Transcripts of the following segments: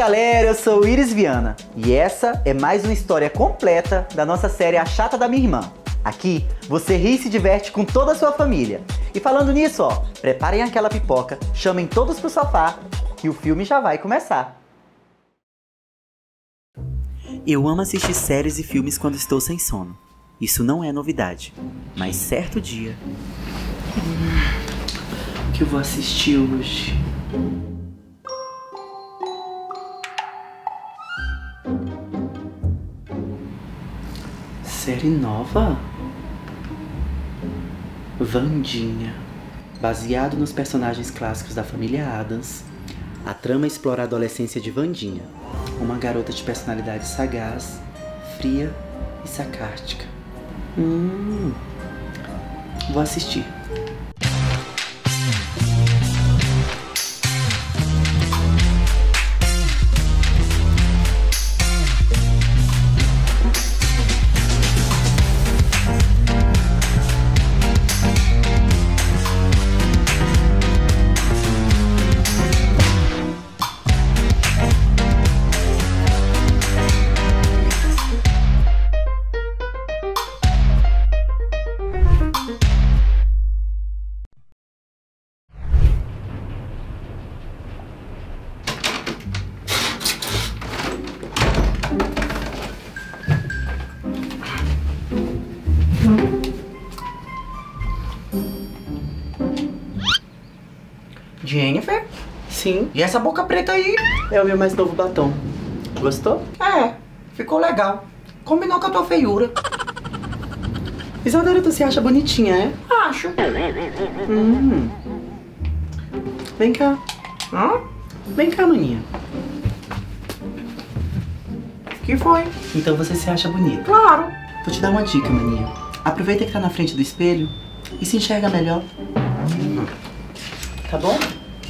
galera, eu sou o Iris Viana e essa é mais uma história completa da nossa série A Chata da Minha Irmã. Aqui você ri e se diverte com toda a sua família. E falando nisso, ó, preparem aquela pipoca, chamem todos pro sofá que o filme já vai começar. Eu amo assistir séries e filmes quando estou sem sono. Isso não é novidade, mas certo dia... O que eu vou assistir hoje? Série nova? Wandinha. Baseado nos personagens clássicos da família Addams, a trama explora a adolescência de Wandinha, uma garota de personalidade sagaz, fria e sarcástica. Vou assistir. Jennifer? Sim, E essa boca preta aí? é o meu mais novo batom. Gostou? É, ficou legal. Combinou com a tua feiura. Isadora, tu se acha bonitinha, é? Acho. Vem cá. Hã? Vem cá, maninha. Que foi? Então você se acha bonita. Claro. Vou te dar uma dica, maninha. Aproveita que tá na frente do espelho e se enxerga melhor. Tá bom?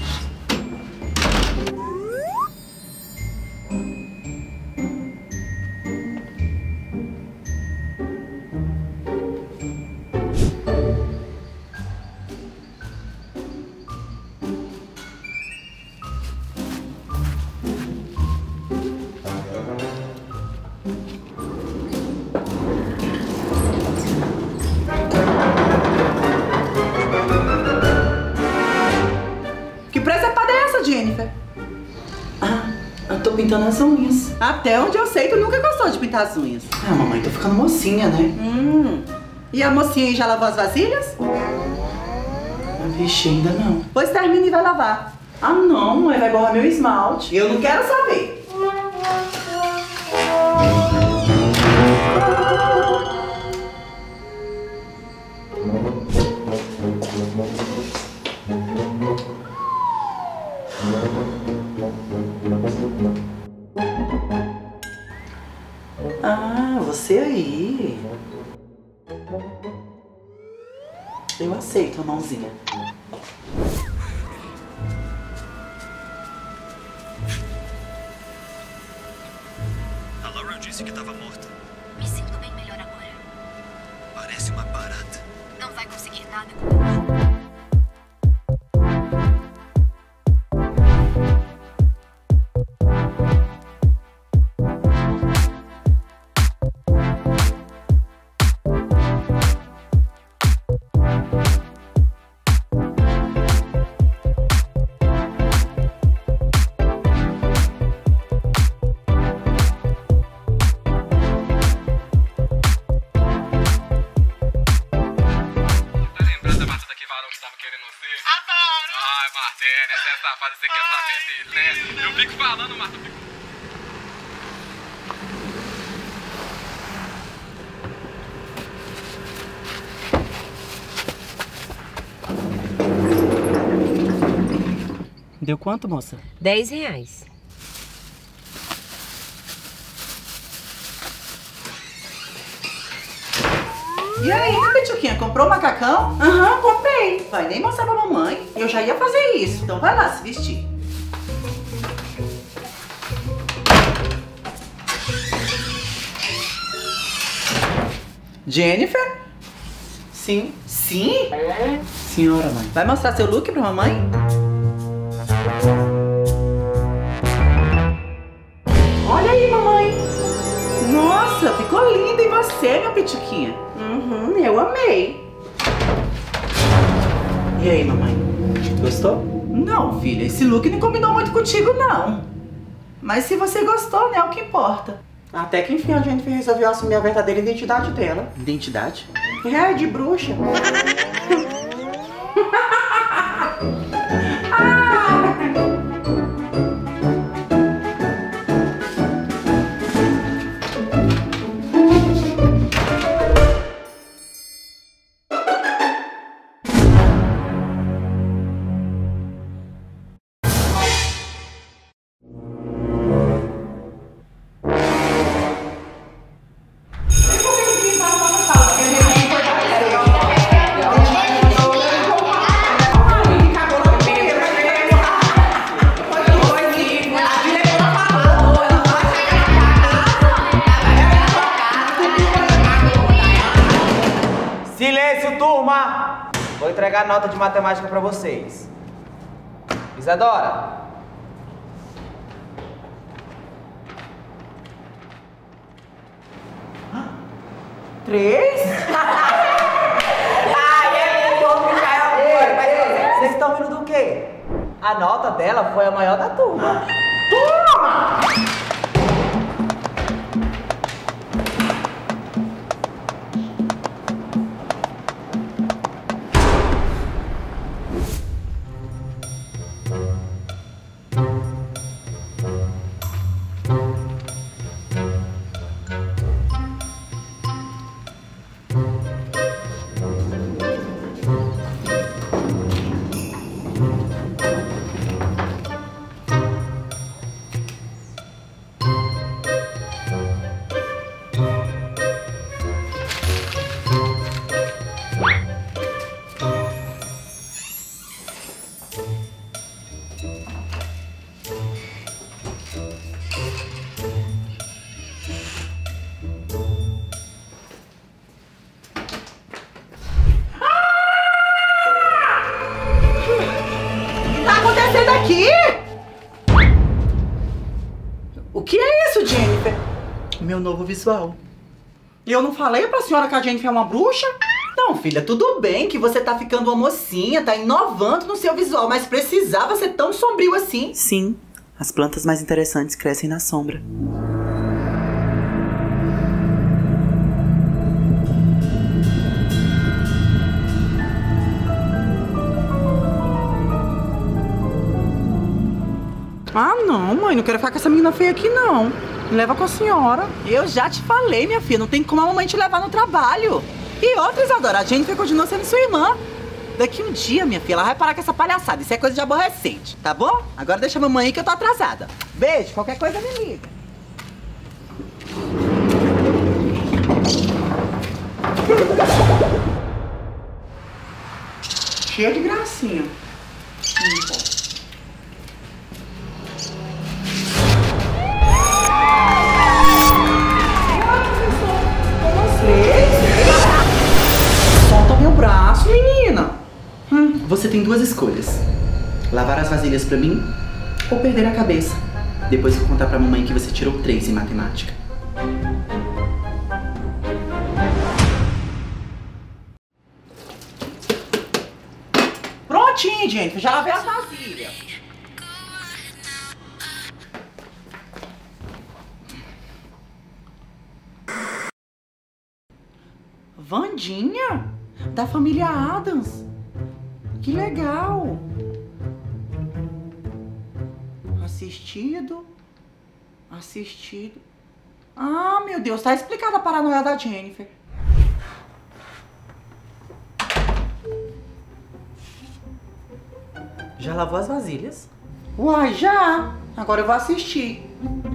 Que presepada é essa, Jennifer? Eu tô pintando as unhas. Até onde eu sei, tu nunca gostou de pintar as unhas. Ah, mamãe, tô ficando mocinha, né? E a mocinha aí já lavou as vasilhas? Vixe, ainda não. Pois termina e vai lavar. Ah, não, mãe, vai borrar meu esmalte. Eu não quero saber. Ah, você aí. Eu aceito a mãozinha. A Laurel disse que estava morta. Me sinto bem melhor agora. Parece uma barata. Não vai conseguir nada comigo. Ai, Martênia, você é safada, você quer saber dele, né? Eu fico falando, Marta, eu fico... Deu quanto, moça? R$10. E aí, Betchuquinha, comprou o macacão? Aham, comprei. Vai nem mostrar pra mamãe. Eu já ia fazer isso. Então vai lá se vestir. Jennifer? Sim. Sim? Senhora, mãe. Vai mostrar seu look pra mamãe? você, minha pitiquinha. Eu amei. E aí, mamãe? Gostou? Não, filha, esse look não combinou muito contigo, não. Mas se você gostou, né, é o que importa. Até que enfim a Jennifer resolveu assumir a verdadeira identidade dela. Identidade? É, de bruxa. Silêncio, turma! Vou entregar a nota de matemática pra vocês. Isadora. 3? Vocês estão rindo do quê? A nota dela foi a maior da turma. O que é isso, Jennifer? Meu novo visual. Eu não falei pra senhora que a Jennifer é uma bruxa? Não, filha, tudo bem que você tá ficando uma mocinha, tá inovando no seu visual, mas precisava ser tão sombrio assim? Sim, as plantas mais interessantes crescem na sombra. Ah, não, mãe, não quero ficar com essa menina feia aqui, não. Me leva com a senhora. Eu já te falei, minha filha, não tem como a mamãe te levar no trabalho. E outra, Isadora, a Jennifer continua sendo sua irmã. Daqui um dia, minha filha, ela vai parar com essa palhaçada. Isso é coisa de aborrecente, tá bom? Agora deixa a mamãe aí que eu tô atrasada. Beijo, qualquer coisa me liga. Cheia de gracinha. Solta meu braço, menina. Você tem duas escolhas. Lavar as vasilhas pra mim ou perder a cabeça. Depois eu contar pra mamãe que você tirou 3 em matemática. Prontinho, gente. Já lavei as vasilhas. Wandinha? Da família Addams. Que legal. Assistido. Assistido. Ah, meu Deus. Tá explicada a paranoia da Jennifer. Já lavou as vasilhas? Uai, já. Agora eu vou assistir.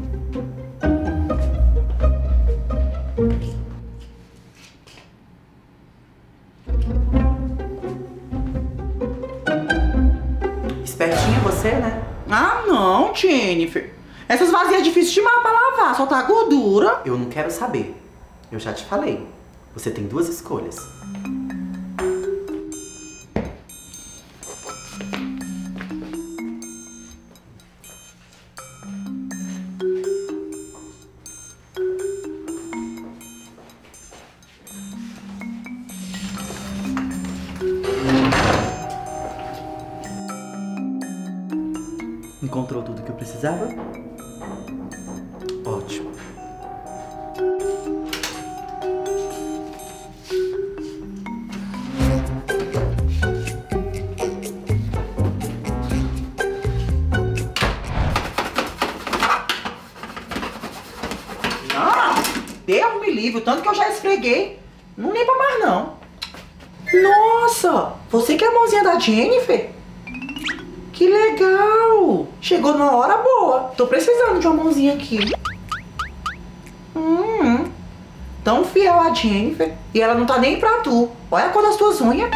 Espertinha você, né? Ah, não, Jennifer. Essas vasilhas é difícil demais pra lavar, só tá gordura. Eu não quero saber. Eu já te falei. Você tem duas escolhas. Encontrou tudo que eu precisava? Ótimo. Deus me livre, o tanto que eu já esfreguei. Não limpa mais, não. Nossa, você que é a mãozinha da Jennifer? Que legal. Chegou numa hora boa. Tô precisando de uma mãozinha aqui. Tão fiel a Jennifer. E ela não tá nem pra tu. Olha a cor das tuas unhas.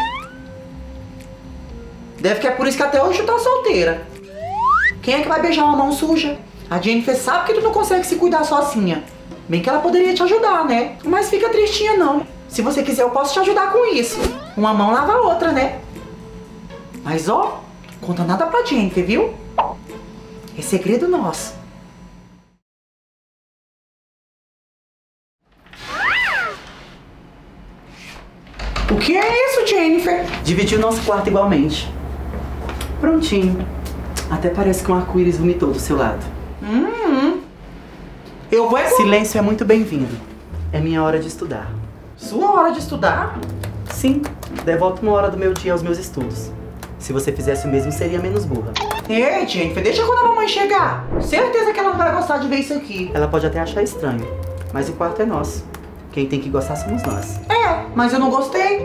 Deve que é por isso que até hoje tu tá solteira. Quem é que vai beijar uma mão suja? A Jennifer sabe que tu não consegue se cuidar sozinha. Bem que ela poderia te ajudar, né? Mas fica tristinha não. Se você quiser eu posso te ajudar com isso. Uma mão lava a outra, né? Mas ó, conta nada pra Jennifer, viu? É segredo nosso. O que é isso, Jennifer? Dividiu nosso quarto igualmente. Prontinho. Até parece que um arco-íris vomitou do seu lado. Eu vou... Silêncio é muito bem-vindo. É minha hora de estudar. Sua hora de estudar? Sim, devoto uma hora do meu dia aos meus estudos. Se você fizesse o mesmo, seria menos burra. Ei, Jennifer, deixa quando a mamãe chegar. Certeza que ela não vai gostar de ver isso aqui. Ela pode até achar estranho, mas o quarto é nosso. Quem tem que gostar somos nós. É, mas eu não gostei.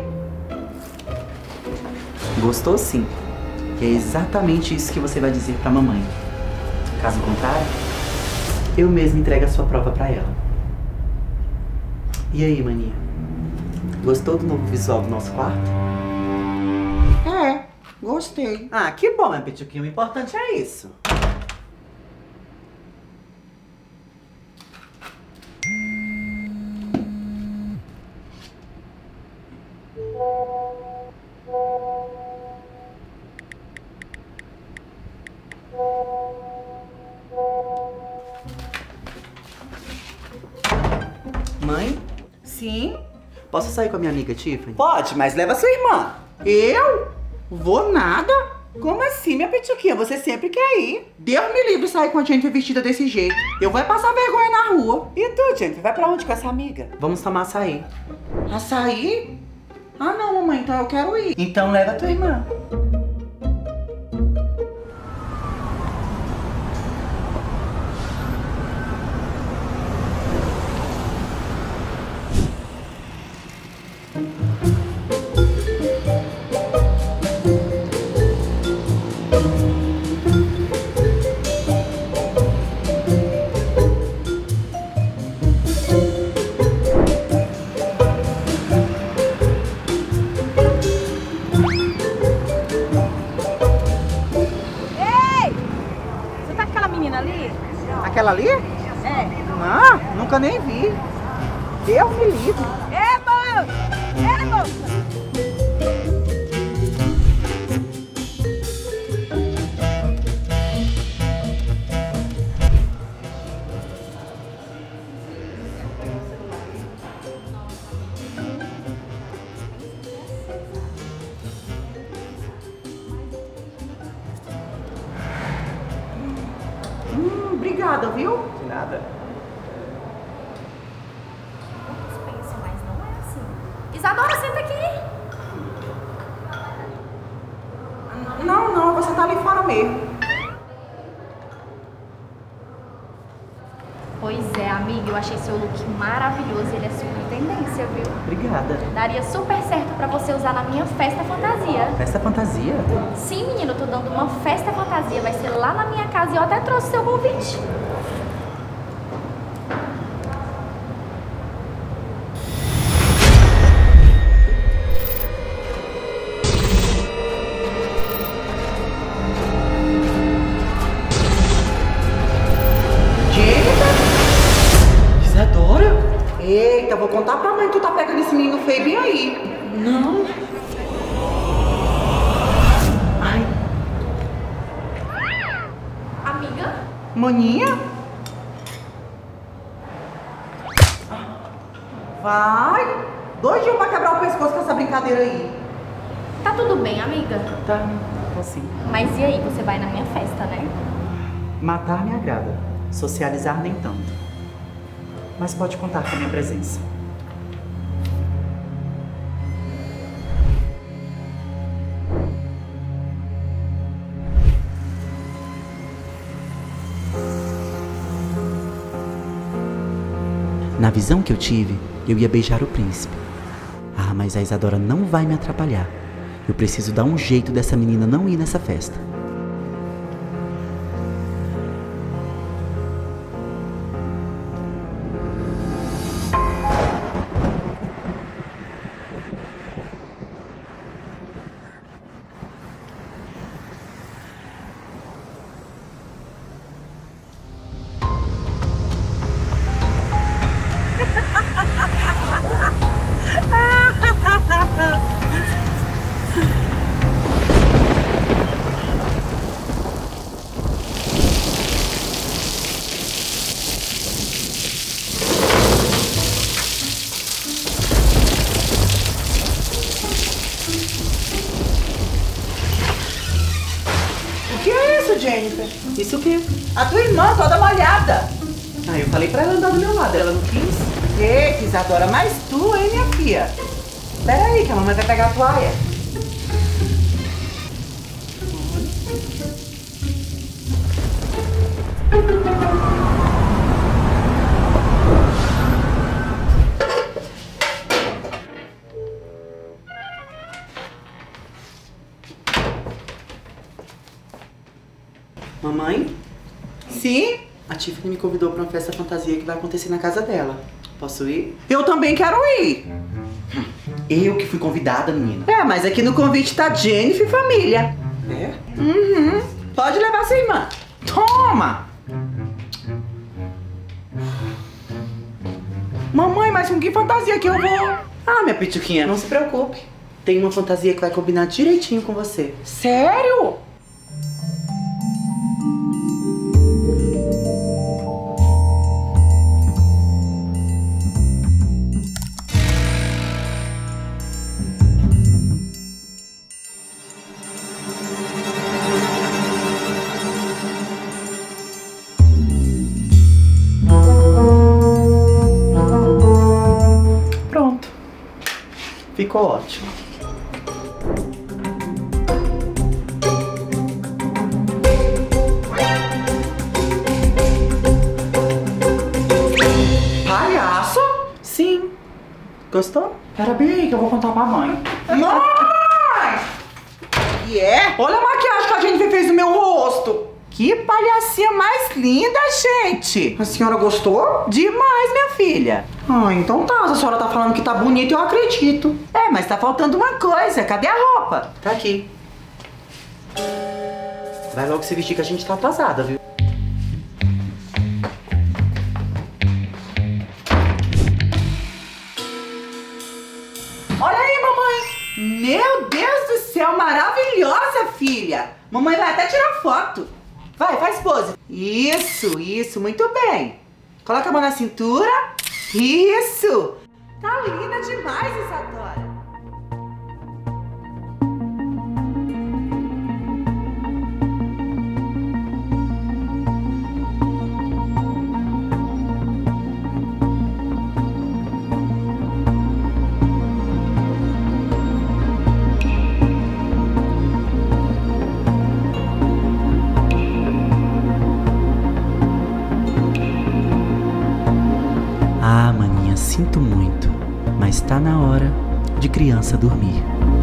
Gostou sim. E é exatamente isso que você vai dizer pra mamãe. Caso contrário, eu mesmo entrego a sua prova pra ela. E aí, maninha? Gostou do novo visual do nosso quarto? É, gostei. Ah, que bom, minha Pituquinha. O importante é isso. Mãe, Sim? posso sair com a minha amiga Tiffany? Pode, mas leva sua irmã. Eu? Vou nada? Como assim, minha pituquinha? Você sempre quer ir. Deus me livre sair com a Jennifer vestida desse jeito. Eu vou passar vergonha na rua. E tu, Jennifer, vai pra onde com essa amiga? Vamos tomar açaí. Açaí? Ah, não, mamãe, então eu quero ir. Então leva a tua irmã. Aquela ali? É. Ah, nunca nem vi. Deus me livre. É, moça! É, moça! Obrigada, viu? De nada. Mas não é assim. Isadora, senta aqui. Não, você tá ali fora mesmo. Pois é, amiga, eu achei seu look maravilhoso. Ele é super tendência, viu? Obrigada. Daria super certo pra você usar na minha festa fantasia. Festa fantasia? Sim, menino, eu tô dando uma festa fantasia. Vai ser lá na minha casa e eu até trouxe seu convite. Eita, vou contar pra mãe que tu tá pegando esse menino feio bem aí. Não. Ai. Amiga? Maninha? Vai. Doidinho pra quebrar o pescoço com essa brincadeira aí. Tá tudo bem, amiga? Tá, assim. Mas e aí, você vai na minha festa, né? Matar me agrada, socializar nem tanto. Mas pode contar com a minha presença. Na visão que eu tive, eu ia beijar o príncipe. Ah, mas a Isadora não vai me atrapalhar. Eu preciso dar um jeito dessa menina não ir nessa festa. Jennifer? Isso o quê? A tua irmã toda molhada. Ah, eu falei pra ela andar do meu lado, ela não quis. Eita, Isadora, mas tu, hein, minha filha? Pera aí, que a mamãe vai pegar a toalha. Mamãe? Sim? A Tiffany me convidou pra uma festa fantasia que vai acontecer na casa dela. Posso ir? Eu também quero ir. Eu que fui convidada, menina. É, mas aqui no convite tá Jennifer e família. É? Uhum. Pode levar sua irmã. Toma! Mamãe, mas com que fantasia que eu vou? Ah, minha pituquinha, não se preocupe. Tem uma fantasia que vai combinar direitinho com você. Sério? Ficou ótimo. Palhaço? Sim. Gostou? Pera bem que eu vou contar pra mãe. Mãe! E é? Olha a maquiagem que a Jennifer fez no meu rosto. Que palhacinha mais linda, gente! A senhora gostou? Demais, minha filha. Ah, então tá. Se a senhora tá falando que tá bonita, eu acredito. É, mas tá faltando uma coisa. Cadê a roupa? Tá aqui. Vai logo se vestir que a gente tá atrasada, viu? Olha aí, mamãe. Meu Deus do céu, maravilhosa, filha. Mamãe vai até tirar foto. Vai, faz pose. Isso, muito bem. Coloca a mão na cintura. Isso. Tá linda demais, Isadora. Ah, maninha, sinto muito, mas tá na hora de criança dormir.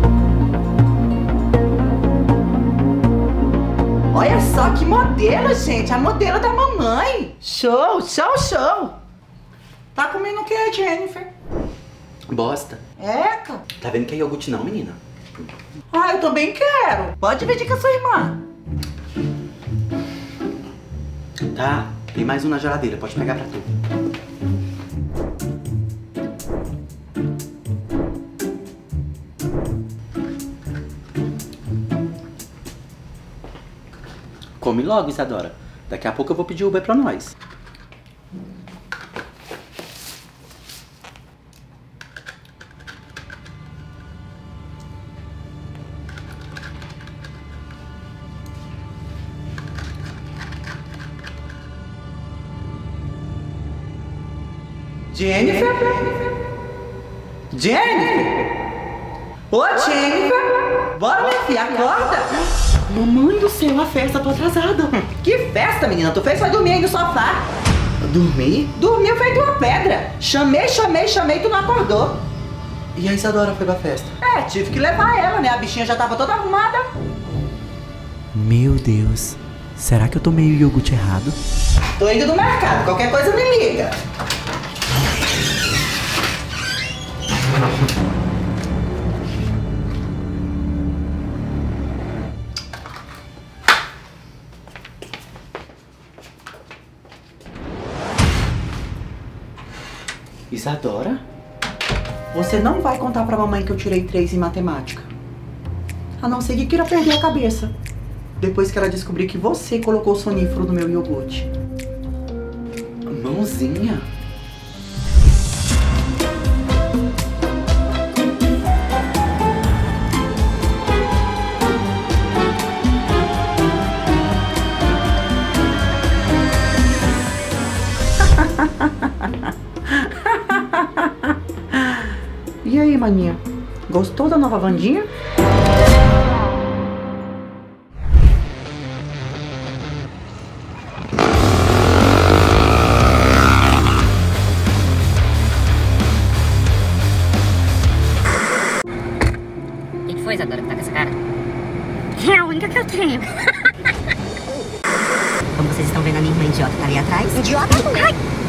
Olha só que modelo, gente. A modelo da mamãe. Show, show, show. Tá comendo o que, Jennifer? Bosta. Eca. Tá vendo que é iogurte não, menina? Ah, eu também quero. Pode dividir com a sua irmã. Tá, tem mais um na geladeira, pode pegar pra tu. Come logo, Isadora. Daqui a pouco eu vou pedir Uber pra nós. Jennifer? Jennifer? Ô, Jennifer? Bora, minha filha, acorda! Mamãe do céu, a festa, tô atrasada. Que festa, menina? Tu fez foi dormir aí no sofá. Dormir? Dormiu feito uma pedra. Chamei, tu não acordou. E a Isadora foi pra festa? É, tive que levar ela, né? A bichinha já tava toda arrumada. Meu Deus, será que eu tomei o iogurte errado? Tô indo no mercado, qualquer coisa me liga. Isadora? Você não vai contar pra mamãe que eu tirei 3 em matemática. A não ser que queira perder a cabeça. Depois que ela descobrir que você colocou sonífero no meu iogurte. Mãozinha? E aí, maninha? Gostou da nova Wandinha? O que foi, Isadora, que tá com essa cara? É a única que eu tenho. Como vocês estão vendo, a minha irmã idiota tá ali atrás. Idiota? Ai!